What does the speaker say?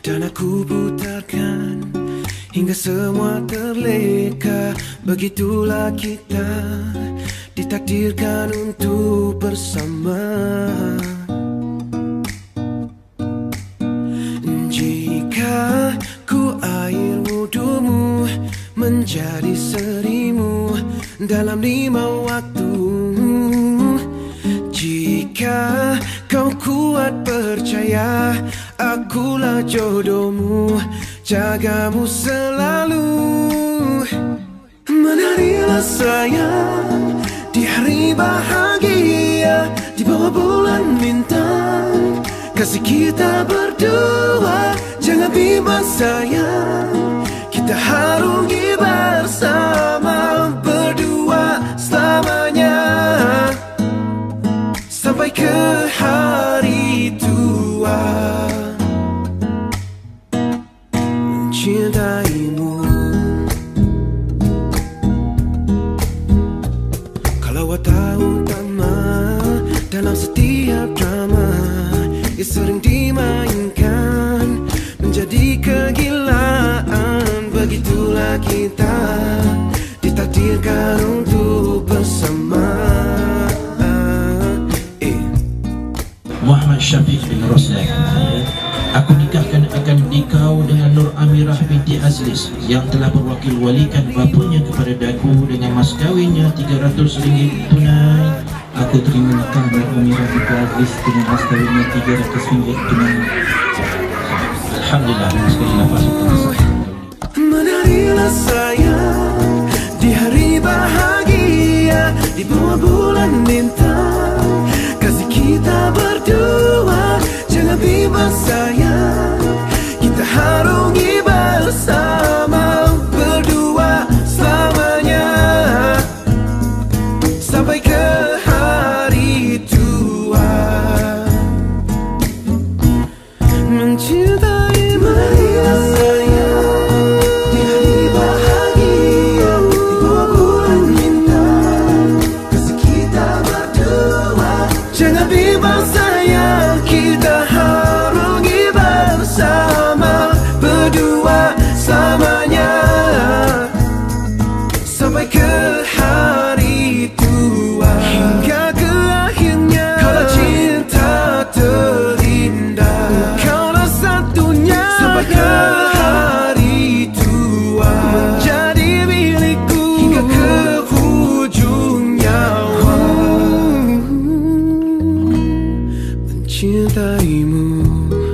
Dan aku putarkan hingga semua terleka. Begitulah kita ditakdirkan untuk bersama. Jika ku air wudumu menjadi serimu dalam 5 waktu, jika kau kuat percaya akulah jodohmu, jagamu selalu. Menarilah sayang di hari bahagia, di bawah bulan bintang, kasih kita berdua. Jangan bimbang sayang, kita harungi bersama, berdua selamanya, sampai ke hari tua. Mencintaimu, kalau watak utama dalam setiap drama yang sering dimainkan menjadi kegilaan. Begitulah kita ditakdirkan untuk bersama. Muhammad Syafiq bin Roslan. Aku nikahkan akan dikau dengan Nur Amirah binti Azlis yang telah berwakil walikan bapanya kepada daku dengan mas kawinnya RM300 tunai. Aku terima nikah Nur Amirah binti Azlis dengan mas kawinnya RM300 tunai. Alhamdulillah, sekali nafas. Menarilah sayang di hari bahagia, di bawah bulan bintang, kasih kita berdua. Jangan bimbang sayang, kita harungi bersama, berdua selamanya, sampai ke hari tua. Mencintai, marilah sayang di hari bahagia, di bawah bulan bintang, kasih kita berdua. Jangan bimbang sayang, kita harungi bersama, berdua selamanya, sampai ke hari tua. Hingga ke akhirnya, kalau cinta terindah, kaulah satunya, sampai ke hari tua, menjadi milikku hingga ke hujung nyawa. Mencintaimu.